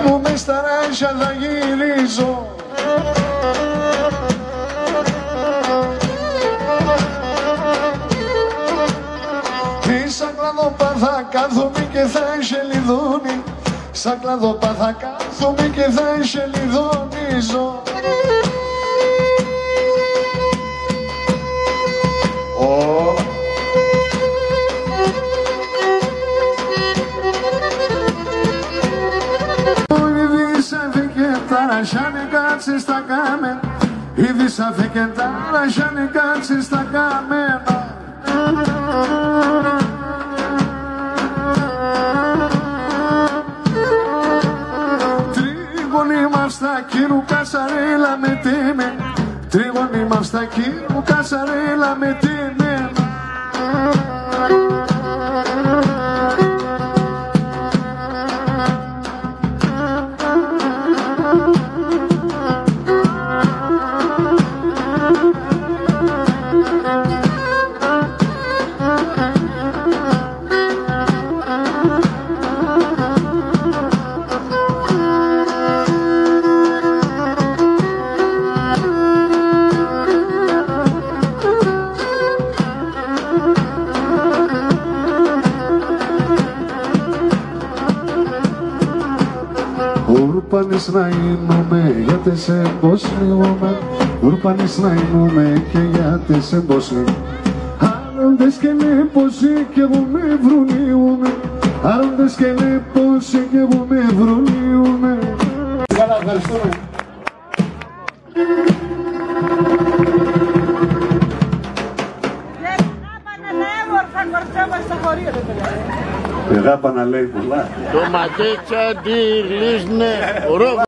μου μες στα ράγια θα γυρίζω. Σαν κλαδόπα θα κάθομαι και θα εισελιδώνει. Σαν κλαδόπα θα κάθομαι και θα εισελιδώνιζω. Ήδη σάφη και ταρασιάνε κάτσε στα κάμενα. Ήδη σάφη και ταρασιάνε κάτσε στα κάμενα. Τρίγωνη μαυστακή μου κασαρέλα με τέμε. Τρίγωνη μαυστακή μου κασαρέλα με τέμε. Ούρπανες να είνουμε γιατί σε εμποσλιούμε. Ούρπανες να είνουμε και γιατί σε εμποσλιούμε. Άροντες και λίπωση κι εγώ με βρουνίουμε. Άροντες και λίπωση κι εγώ με βρουνίουμε. Καλά, ευχαριστούμε. Εγάπανα λέει πολλά. Το ματέτσια τη λύσνε.